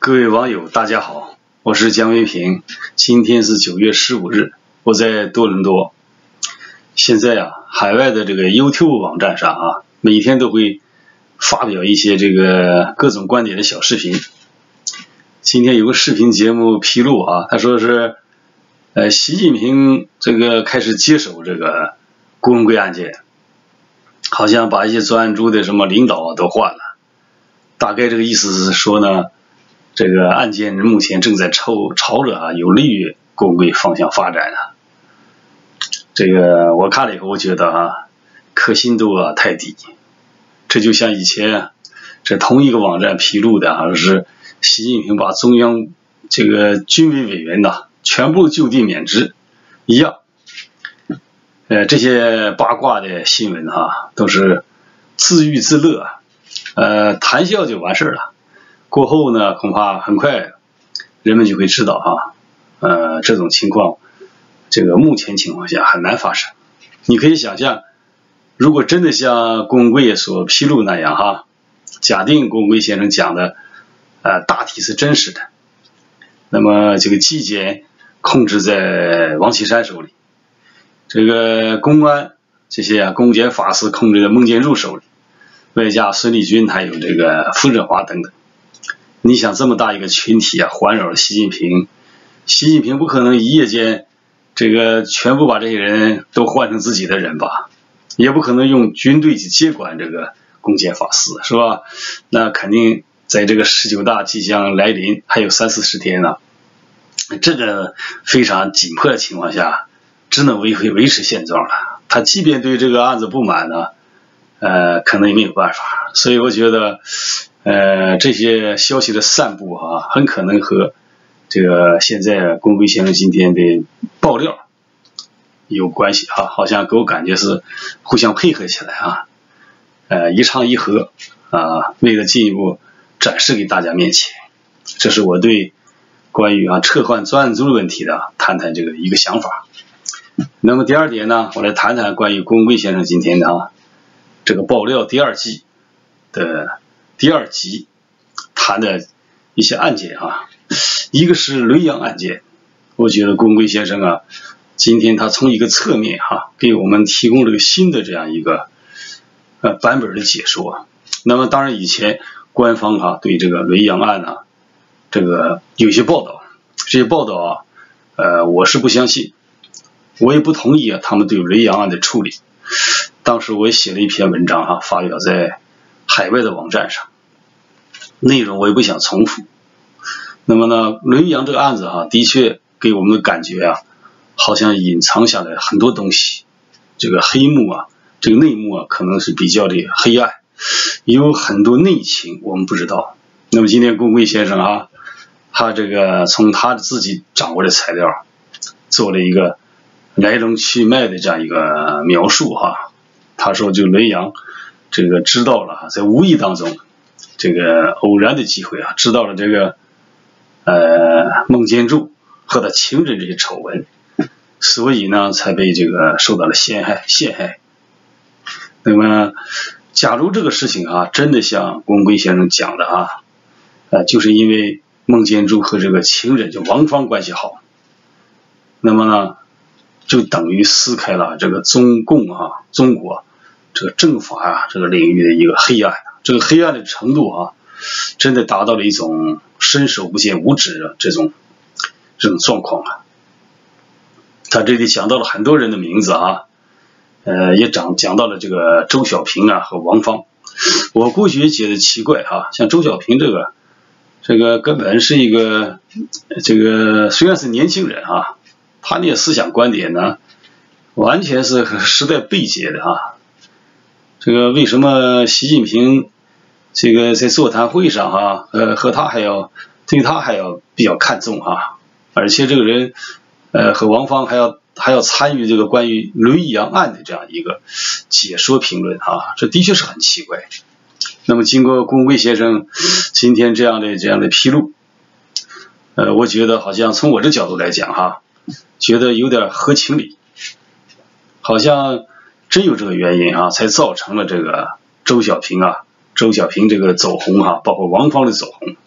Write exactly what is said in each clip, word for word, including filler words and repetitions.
各位网友，大家好，我是姜维平。今天是九月十五日，我在多伦多。现在啊，海外的这个 YouTube 网站上啊，每天都会发表一些这个各种观点的小视频。今天有个视频节目披露啊，他说是，呃，习近平这个开始接手这个郭文贵案件，好像把一些专案组的什么领导都换了。大概这个意思是说呢，这个案件目前正在朝朝着啊有利于郭文贵方向发展啊。这个我看了以后，我觉得啊，可信度啊太低。这就像以前啊，这同一个网站披露的啊，是习近平把中央这个军委委员呐全部就地免职一样。呃，这些八卦的新闻啊，都是自娱自乐，呃，谈笑就完事了。过后呢，恐怕很快人们就会知道啊，呃，这种情况，这个目前情况下很难发生。你可以想象，如果真的像郭文贵所披露那样哈，假定郭文贵先生讲的，呃，大体是真实的，那么这个纪检控制在王岐山手里，这个公安这些啊公检法司控制在孟建柱手里，外加孙立军还有这个傅政华等等。你想这么大一个群体啊，环绕着习近平，习近平不可能一夜间这个全部把这些人都换成自己的人吧，也不可能用军队去接管这个公检法司，是吧？那肯定在这个十九大即将来临，还有三四十天呢，这个非常紧迫的情况下，只能维维持现状了。他即便对这个案子不满呢，呃，可能也没有办法。所以我觉得，呃，这些消息的散布啊，很可能和这个现在郭文贵先生今天的爆料有关系啊，好像给我感觉是互相配合起来啊，呃，一唱一和啊，为了进一步展示给大家面前。这是我对关于啊撤换专案组的问题的谈谈这个一个想法。那么第二点呢，我来谈谈关于郭文贵先生今天的啊这个爆料第二季的第二集谈的一些案件啊，一个是雷洋案件。我觉得郭文贵先生啊，今天他从一个侧面哈、啊，给我们提供了个新的这样一个呃版本的解说。那么当然以前官方啊对这个雷洋案啊，这个有些报道，这些报道啊，呃，我是不相信，我也不同意啊他们对雷洋案的处理。当时我也写了一篇文章啊，发表在海外的网站上，内容我也不想重复。那么呢，雷洋这个案子啊，的确给我们的感觉啊，好像隐藏下来很多东西，这个黑幕啊，这个内幕啊，可能是比较的黑暗，有很多内情我们不知道。那么今天郭文贵先生啊，他这个从他自己掌握的材料做了一个来龙去脉的这样一个描述哈、啊。他说就雷洋这个知道了，在无意当中这个偶然的机会啊，知道了这个呃孟建柱和他情人这些丑闻，所以呢才被这个受到了陷害陷害。那么假如这个事情啊真的像郭文贵先生讲的啊，呃就是因为孟建柱和这个情人就王芳关系好，那么呢就等于撕开了这个中共啊中国这个政法啊这个领域的一个黑暗，这个黑暗的程度啊，真的达到了一种伸手不见五指的这种这种状况啊。他这里讲到了很多人的名字啊，呃，也讲讲到了这个周小平啊和王芳。我估计也觉得奇怪啊，像周小平这个这个根本是一个这个虽然是年轻人啊，他那些思想观点呢，完全是和时代背接的啊。这个为什么习近平这个在座谈会上啊，呃，和他还要对他还要比较看重啊，而且这个人呃和王芳还要还要参与这个关于雷洋案的这样一个解说评论啊，这的确是很奇怪。那么经过郭文贵先生今天这样的这样的披露，呃，我觉得好像从我这角度来讲哈、啊，觉得有点合情理，好像真有这个原因啊，才造成了这个周小平啊，周小平这个走红哈、啊，包括王芳的走红，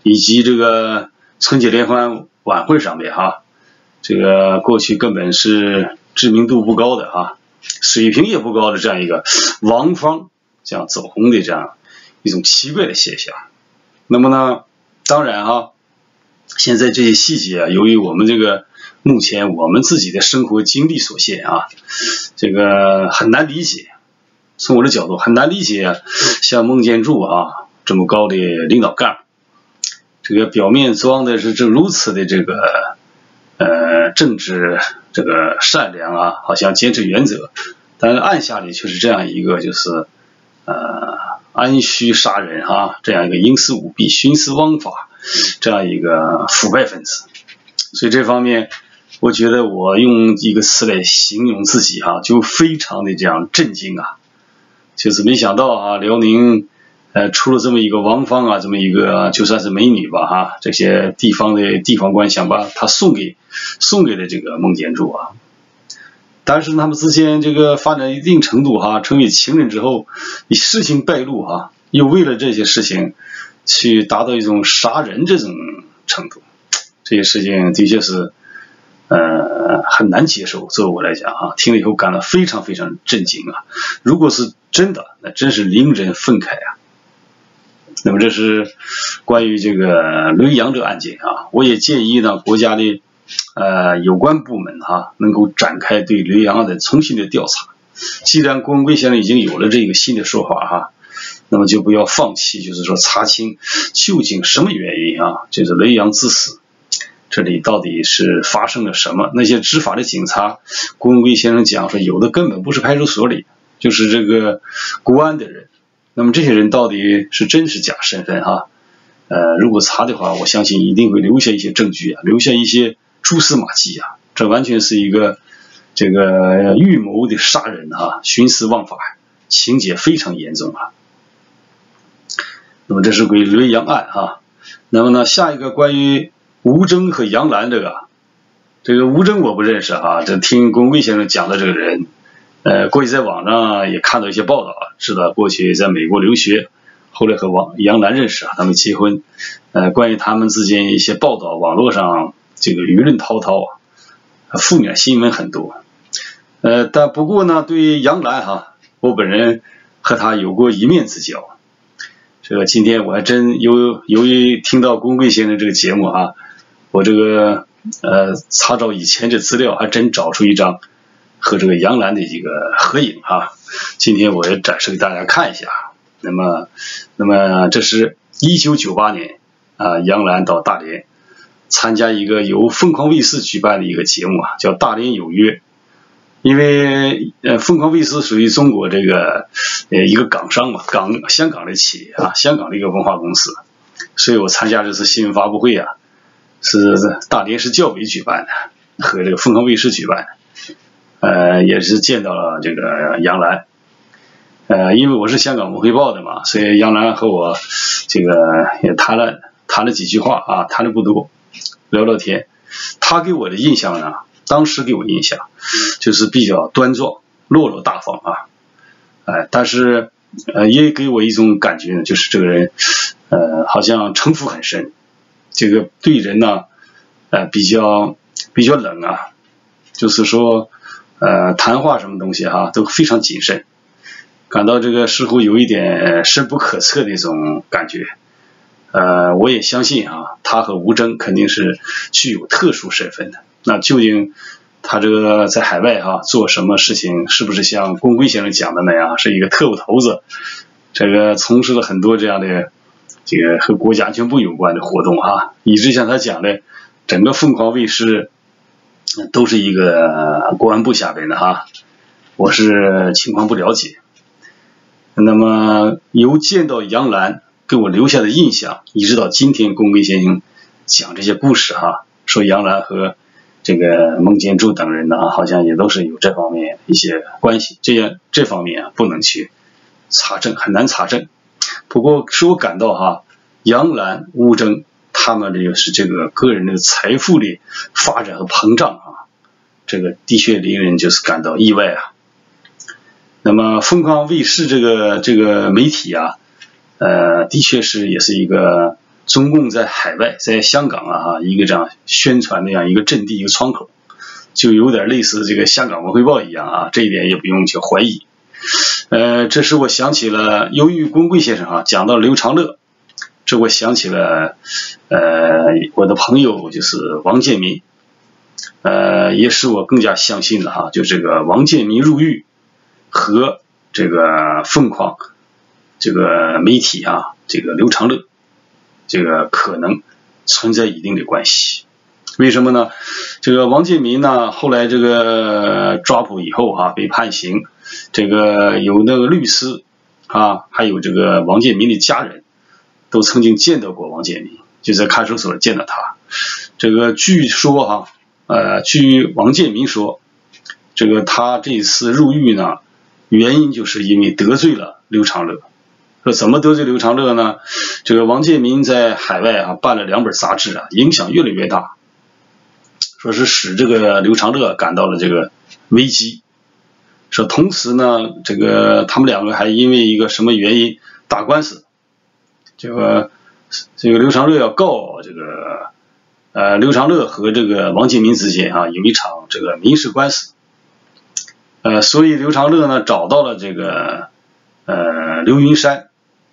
以及这个春节联欢晚会上面哈，这个过去根本是知名度不高的哈，水平也不高的这样一个王芳这样走红的这样一种奇怪的现象。那么呢，当然哈，现在这些细节啊，由于我们这个目前我们自己的生活经历所限啊，这个很难理解。从我的角度很难理解啊，像孟建柱啊这么高的领导干，这个表面装的是这如此的这个呃正直这个善良啊，好像坚持原则，但是暗下里却是这样一个就是呃安虚杀人啊，这样一个营私舞弊、徇私枉法这样一个腐败分子。所以这方面我觉得我用一个词来形容自己哈、啊，就非常的这样震惊啊。就是没想到啊，辽宁呃出了这么一个王芳啊，这么一个就算是美女吧哈、啊，这些地方的地方官想把她送给送给了这个孟建柱啊。但是他们之间这个发展一定程度哈、啊，成为情人之后，你事情败露哈、啊，又为了这些事情去达到一种杀人这种程度，这些事情的确是呃很难接受。作为我来讲啊，听了以后感到非常非常震惊啊。如果是真的，那真是令人愤慨啊。那么这是关于这个雷洋这个案件啊，我也建议呢国家的呃有关部门哈、啊，能够展开对雷洋案的重新的调查。既然郭文贵先生已经有了这个新的说法哈、啊，那么就不要放弃，就是说查清究竟什么原因啊，就是雷洋致死。这里到底是发生了什么？那些执法的警察，郭文贵先生讲说，有的根本不是派出所里，就是这个国安的人。那么这些人到底是真是假身份哈？呃，如果查的话，我相信一定会留下一些证据啊，留下一些蛛丝马迹啊。这完全是一个这个预谋的杀人啊，徇私枉法，情节非常严重啊。那么这是关于雷洋案哈。那么呢，下一个关于吴征和杨澜这个，这个吴征我不认识哈，这听龚贵先生讲的这个人，呃，过去在网上也看到一些报道，知道过去在美国留学，后来和王杨澜认识啊，他们结婚，呃，关于他们之间一些报道，网络上这个舆论滔滔啊，负面新闻很多，呃，但不过呢，对于杨澜哈，我本人和他有过一面之交。这个今天我还真由由于听到龚贵先生这个节目啊，我这个呃查找以前的资料，还真找出一张和这个杨澜的一个合影啊。今天我也展示给大家看一下。那么，那么这是一九九八年啊，杨澜到大连参加一个由凤凰卫视举办的一个节目啊，叫《大连有约》。因为呃，凤凰卫视属于中国这个呃一个港商嘛，港香港的企业啊，香港的一个文化公司，所以我参加这次新闻发布会啊，是大连市教委举办的，和这个凤凰卫视举办的，呃，也是见到了这个杨澜，呃，因为我是香港文汇报的嘛，所以杨澜和我这个也谈了谈了几句话啊，谈的不多，聊聊天，他给我的印象呢。当时给我印象就是比较端庄落落大方啊，哎，但是呃也给我一种感觉呢，就是这个人呃好像城府很深，这个对人呢呃比较比较冷啊，就是说呃谈话什么东西哈、啊、都非常谨慎，感到这个似乎有一点深不可测的一种感觉。呃，我也相信啊，他和吴征肯定是具有特殊身份的。那究竟他这个在海外哈、啊、做什么事情，是不是像龚贵先生讲的那样，是一个特务头子？这个从事了很多这样的这个和国家安全部有关的活动啊，以致像他讲的，整个凤凰卫视都是一个国安部下边的哈。我是情况不了解。那么由见到杨澜给我留下的印象，一直到今天龚贵先生讲这些故事哈、啊，说杨澜和这个孟建柱等人呢，好像也都是有这方面一些关系，这样这方面啊不能去查证，很难查证。不过使我感到哈，杨澜、吴征他们这个是这个个人的财富的发展和膨胀啊，这个的确令人就是感到意外啊。那么凤凰卫视这个这个媒体啊，呃，的确是也是一个中共在海外，在香港啊，一个这样宣传那样一个阵地，一个窗口，就有点类似这个香港文汇报一样啊，这一点也不用去怀疑。呃，这使我想起了，由于龚贵先生啊讲到刘长乐，这我想起了呃我的朋友就是王建民，呃也使我更加相信了哈，就这个王建民入狱和这个凤凰这个媒体啊，这个刘长乐这个可能存在一定的关系。为什么呢？这个王建民呢，后来这个抓捕以后啊，被判刑，这个有那个律师啊，还有这个王建民的家人，都曾经见到过王建民，就在看守所见到他。这个据说哈、啊，呃，据王建民说，这个他这次入狱呢，原因就是因为得罪了刘长乐。说怎么得罪刘长乐呢？这个王建民在海外啊办了两本杂志啊，影响越来越大。说是使这个刘长乐感到了这个危机，说同时呢，这个他们两个还因为一个什么原因打官司，这个这个刘长乐要告这个呃刘长乐和这个王建民之间啊有一场这个民事官司，呃所以刘长乐呢找到了这个呃刘云山，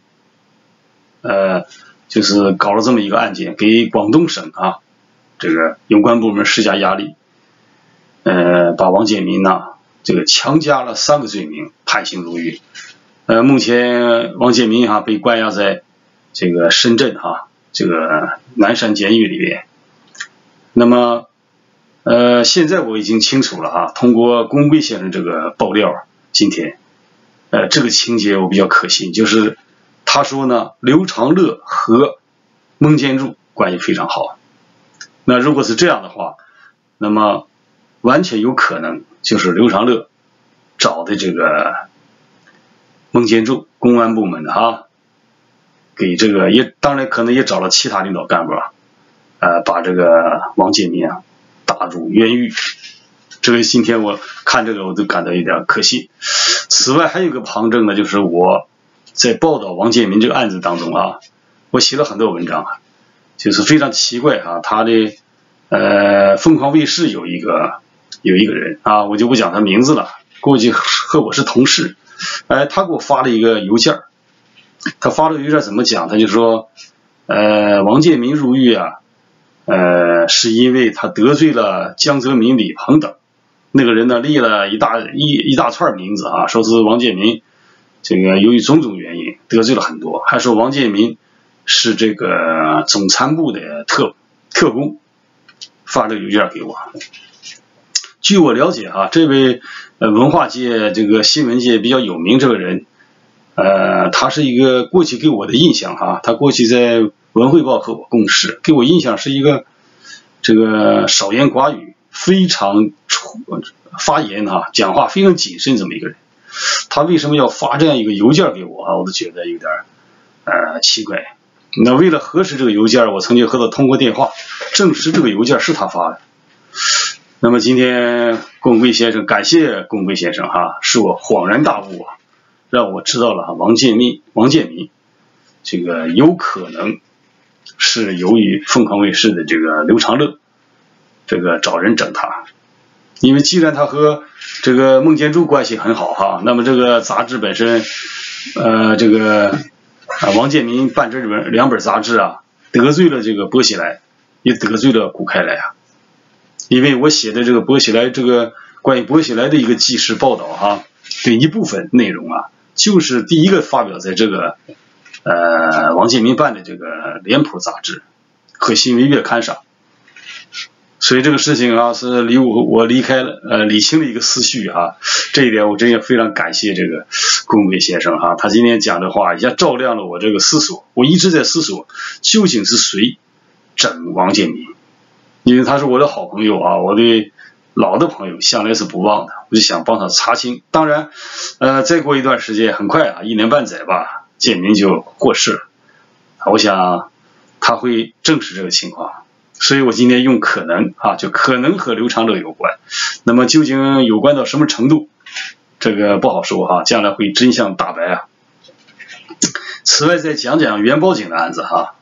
呃就是搞了这么一个案件，给广东省啊。这个有关部门施加压力，呃，把王建民呢，这个强加了三个罪名，判刑入狱。呃，目前王建民哈、啊、被关押在这个深圳哈、啊、这个南山监狱里边。那么，呃，现在我已经清楚了哈，通过龚贵先生这个爆料，今天，呃，这个情节我比较可信，就是他说呢，刘长乐和孟建柱关系非常好。那如果是这样的话，那么完全有可能就是刘长乐找的这个孟建柱公安部门的啊，给这个也当然可能也找了其他领导干部啊，呃，把这个王建民啊打入冤狱。这个今天我看这个我都感到有点可信。此外还有一个旁证呢，就是我在报道王建民这个案子当中啊，我写了很多文章啊。就是非常奇怪啊，他的呃凤凰卫视有一个有一个人啊，我就不讲他名字了，过去和我是同事，哎，他给我发了一个邮件，他发了邮件怎么讲？他就说，呃，王建民入狱啊，呃，是因为他得罪了江泽民、李鹏等，那个人呢列了一大一一大串名字啊，说是王建民这个由于种种原因得罪了很多，还说王建民是这个总参部的特特工，发这个邮件给我。据我了解啊，这位呃文化界这个新闻界比较有名这个人，呃，他是一个过去给我的印象哈、啊，他过去在文汇报和我共事，给我印象是一个这个少言寡语，非常发言啊，讲话非常谨慎这么一个人。他为什么要发这样一个邮件给我啊？我都觉得有点呃奇怪。那为了核实这个邮件，我曾经和他通过电话，证实这个邮件是他发的。那么今天龚贵先生，感谢龚贵先生哈，使我恍然大悟啊，让我知道了王建民王建民这个有可能是由于凤凰卫视的这个刘长乐这个找人整他，因为既然他和这个孟建柱关系很好哈，那么这个杂志本身呃这个啊，王建民办这本两本杂志啊，得罪了这个薄熙来，也得罪了谷开来啊。因为我写的这个薄熙来这个关于薄熙来的一个纪实报道啊，对一部分内容啊，就是第一个发表在这个呃王建民办的这个脸谱杂志和新闻月刊上。所以这个事情啊，是离我我离开了呃理清了一个思绪啊，这一点我真也非常感谢这个龚贵先生哈、啊，他今天讲的话一下照亮了我这个思索，我一直在思索究竟是谁整王建民，因为他是我的好朋友啊，我对老的朋友向来是不忘的，我就想帮他查清。当然呃再过一段时间，很快啊一年半载吧，建民就过世了，我想他会证实这个情况。所以我今天用可能啊，就可能和刘长乐有关。那么究竟有关到什么程度，这个不好说哈、啊，将来会真相大白啊。此外再讲讲袁宝景的案子哈、啊，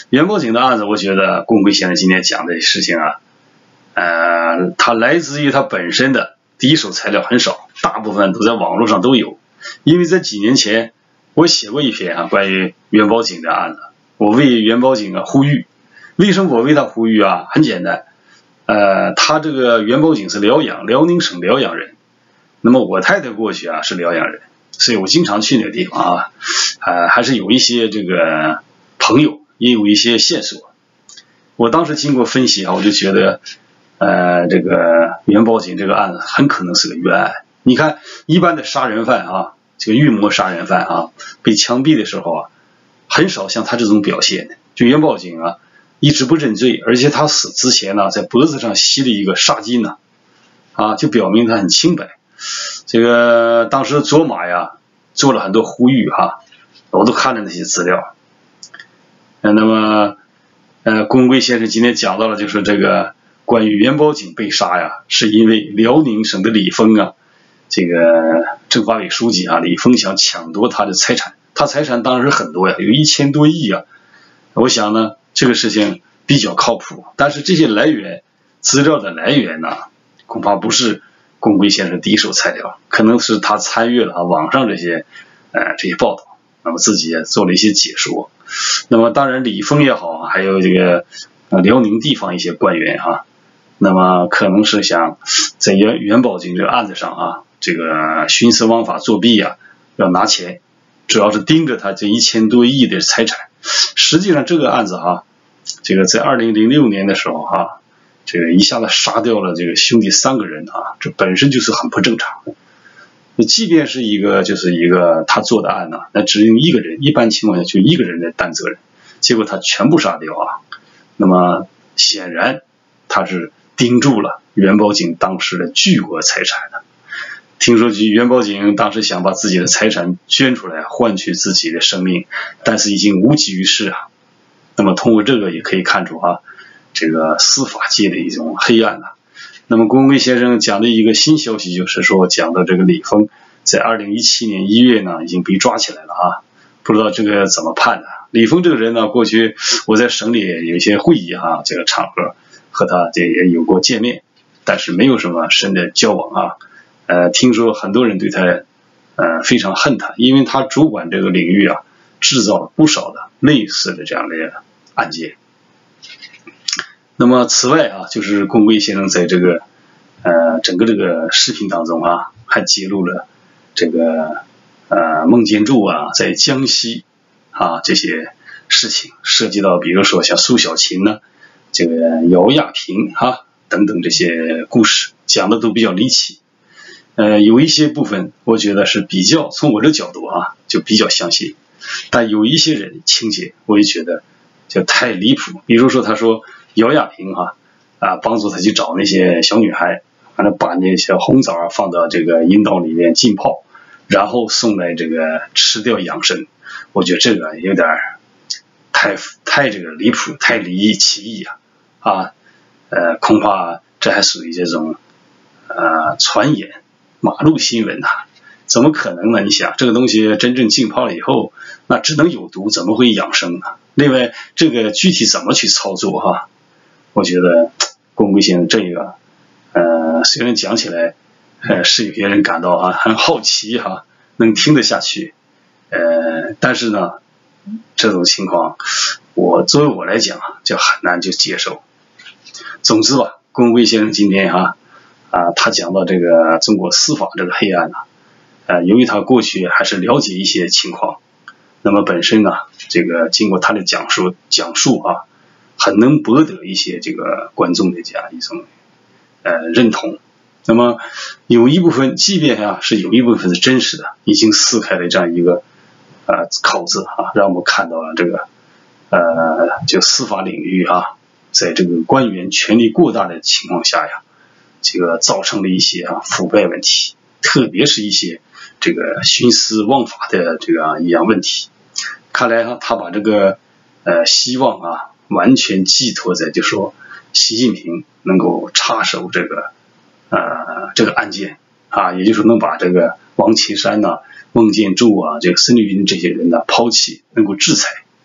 袁宝景的案子，我觉得龚贵先生今天讲的事情啊，呃，它来自于他本身的第一手材料很少，大部分都在网络上都有。因为在几年前我写过一篇啊关于袁宝景的案子，我为袁宝景啊呼吁。为什么我为他呼吁啊？很简单，呃，他这个袁宝景是辽阳，辽宁省辽阳人。那么我太太过去啊是辽阳人，所以我经常去那个地方啊，呃，还是有一些这个朋友，也有一些线索。我当时经过分析啊，我就觉得，呃，这个袁宝景这个案子很可能是个冤案。你看，一般的杀人犯啊，这个预谋杀人犯啊，被枪毙的时候啊，很少像他这种表现的。就袁宝景啊，一直不认罪，而且他死之前呢，在脖子上系了一个纱巾呢，啊，就表明他很清白。这个当时卓玛呀做了很多呼吁哈，我都看了那些资料。那么，呃，龚贵先生今天讲到了，就是这个关于袁宝景被杀呀，是因为辽宁省的李峰啊，这个政法委书记啊，李峰想抢夺他的财产，他财产当时很多呀，有一千多亿啊。我想呢，这个事情比较靠谱，但是这些来源资料的来源呢，恐怕不是龚贵先生第一手材料，可能是他参与了网上这些呃这些报道，那么自己也做了一些解说。那么当然李峰也好，还有这个呃辽宁地方一些官员啊，那么可能是想在袁袁宝景这个案子上啊，这个徇私枉法作弊啊，要拿钱，主要是盯着他这一千多亿的财产。实际上这个案子哈、啊，这个在二零零六年的时候哈、啊，这个一下子杀掉了这个兄弟三个人啊，这本身就是很不正常的。即便是一个就是一个他做的案呢、啊，那只用一个人，一般情况下就一个人来担责任，结果他全部杀掉啊。那么显然他是盯住了袁宝景当时的巨额财产的。听说袁宝景当时想把自己的财产捐出来换取自己的生命，但是已经无济于事啊。那么通过这个也可以看出啊，这个司法界的一种黑暗啊。那么龚贵先生讲的一个新消息就是说，讲到这个李峰在二零一七年一月呢已经被抓起来了啊，不知道这个怎么判的。李峰这个人呢，过去我在省里有一些会议啊，这个场合和他这也有过见面，但是没有什么深的交往啊。呃，听说很多人对他呃非常恨他，因为他主管这个领域啊，制造了不少的类似的这样的案件。那么此外啊，就是龚贵先生在这个呃整个这个视频当中啊，还揭露了这个呃孟建柱啊在江西啊这些事情，涉及到比如说像苏小琴呢、这个姚亚平啊等等这些故事，讲的都比较离奇。呃，有一些部分我觉得是比较从我这角度啊就比较相信，但有一些人情节我也觉得就太离谱。比如说他说姚亚平啊啊帮助他去找那些小女孩，完了把那些红枣啊放到这个阴道里面浸泡，然后送来这个吃掉养生。我觉得这个有点太太这个离谱，太离奇异啊啊呃恐怕这还属于这种呃传言。马路新闻呐、啊，怎么可能呢？你想，这个东西真正浸泡了以后，那只能有毒，怎么会养生呢？另外，这个具体怎么去操作哈、啊？我觉得龚贵先生这个，呃，虽然讲起来，呃，是有些人感到啊很好奇哈、啊，能听得下去，呃，但是呢，这种情况，我作为我来讲就很难就接受。总之吧，龚贵先生今天哈、啊。啊，他讲到这个中国司法这个黑暗呢、啊，呃，由于他过去还是了解一些情况，那么本身呢，这个经过他的讲述讲述啊，很能博得一些这个观众的这样一种呃认同。那么有一部分，即便啊是有一部分是真实的，已经撕开了这样一个呃口子啊，让我们看到了这个呃就司法领域啊，在这个官员权力过大的情况下呀。这个造成了一些啊腐败问题，特别是一些这个徇私枉法的这个一样问题。看来啊，他把这个呃希望啊完全寄托在就说习近平能够插手这个呃这个案件啊，也就是能把这个王岐山呐、啊、孟建柱啊、这个孙立军这些人呢抛弃，能够制裁。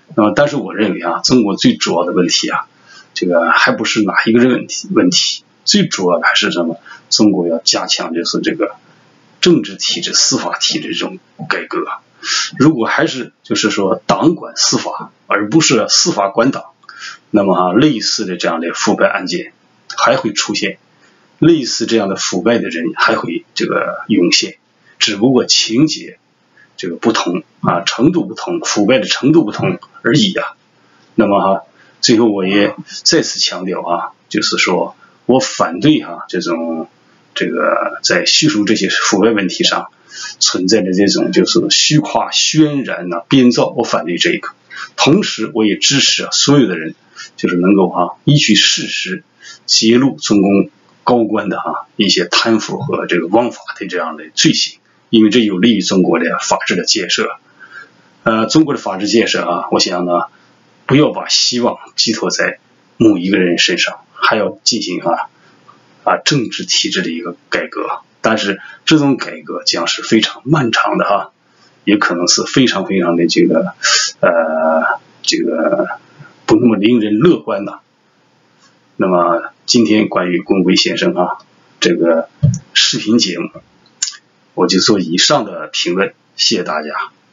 那么，但是我认为啊，中国最主要的问题啊，这个还不是哪一个问题问题，最主要的还是什么？中国要加强就是这个政治体制、司法体制这种改革。如果还是就是说党管司法，而不是司法管党，那么啊，类似的这样的腐败案件还会出现，类似这样的腐败的人还会这个涌现，只不过情节这个不同啊，程度不同，腐败的程度不同而已啊。那么哈、啊，最后我也再次强调啊，就是说我反对哈、啊、这种这个在叙述这些腐败问题上存在的这种就是虚夸、渲染呐、啊、编造，我反对这个。同时，我也支持啊所有的人，就是能够啊依据事实揭露中共高官的啊一些贪腐和这个枉法的这样的罪行，因为这有利于中国的法治的建设。呃，中国的法治建设啊，我想呢，不要把希望寄托在某一个人身上，还要进行啊啊政治体制的一个改革。但是这种改革将是非常漫长的哈、啊，也可能是非常非常的这个呃这个不那么令人乐观的。那么今天关于龚圭先生啊这个视频节目，我就做以上的评论，谢谢大家。